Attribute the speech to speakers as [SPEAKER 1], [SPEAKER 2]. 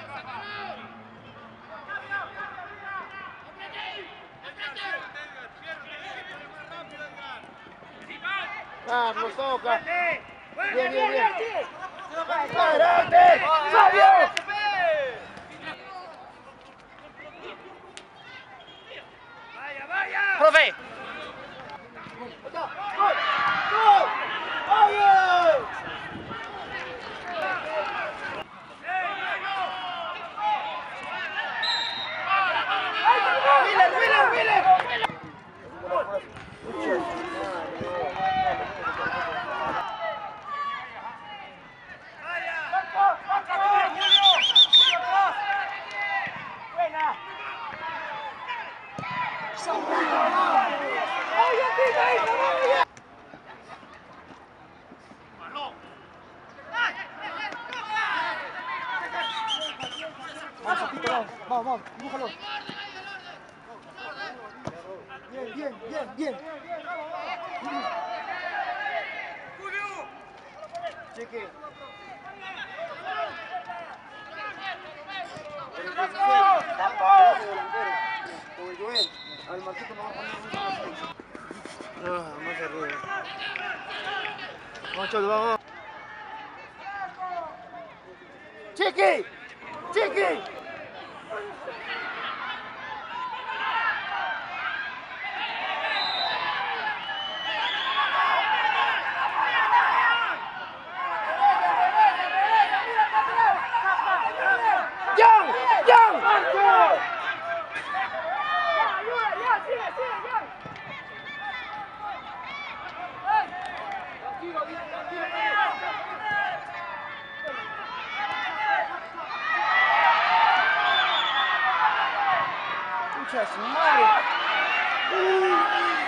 [SPEAKER 1] Carlos, toca. Bien, bien, bien. ¡Adelante! ¡Fabio!
[SPEAKER 2] ¡Vaya, vaya!
[SPEAKER 3] ¡Profe!
[SPEAKER 1] ¡Gol! ¡Gol! ¡Vaya! ¡Willer! Vamos, búscalo. Bien. Cheque. Como el Joel, al Marquito no va a poner un... No se ruede. Vamos, Cholo, vamos. Cheque. ¡Jan! ¡Pucha, su madre!